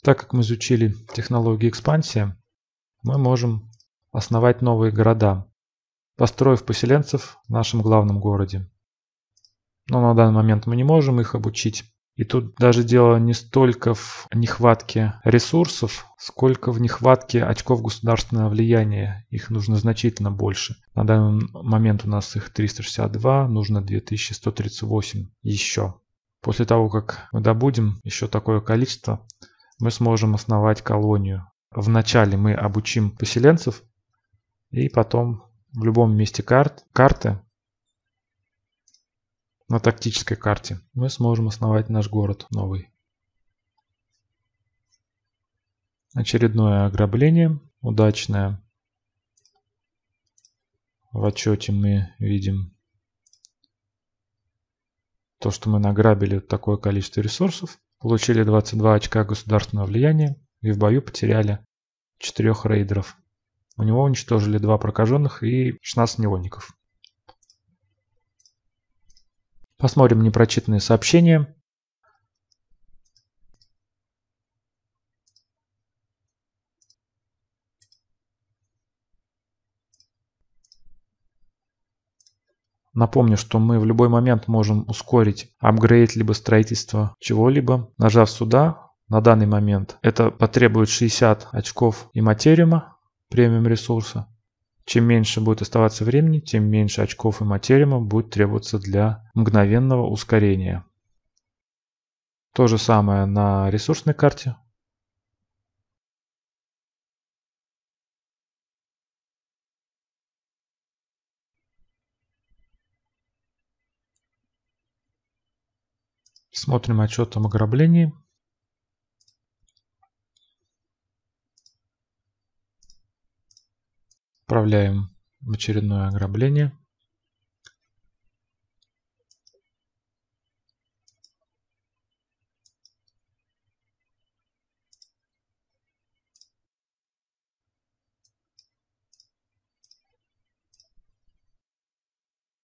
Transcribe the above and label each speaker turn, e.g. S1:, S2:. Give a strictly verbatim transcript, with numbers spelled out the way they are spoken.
S1: Так как мы изучили технологию экспансии, мы можем основать новые города, построив поселенцев в нашем главном городе. Но на данный момент мы не можем их обучить. И тут даже дело не столько в нехватке ресурсов, сколько в нехватке очков государственного влияния. Их нужно значительно больше. На данный момент у нас их триста шестьдесят два, нужно две тысячи сто тридцать восемь еще. После того, как мы добудем еще такое количество, мы сможем основать колонию. Вначале мы обучим поселенцев, и потом в любом месте карт, карты, на тактической карте, мы сможем основать наш город новый. Очередное ограбление, удачное. В отчете мы видим то, что мы награбили такое количество ресурсов, получили двадцать два очка государственного влияния и в бою потеряли четырех рейдеров. У него уничтожили два прокаженных и шестнадцать невольников. Посмотрим непрочитанные сообщения. Напомню, что мы в любой момент можем ускорить апгрейд либо строительство чего-либо, нажав сюда. На данный момент это потребует шестьдесят очков и материума, премиум ресурса. Чем меньше будет оставаться времени, тем меньше очков и материума будет требоваться для мгновенного ускорения. То же самое на ресурсной карте. Смотрим отчет об ограблении. Отправляем в очередное ограбление.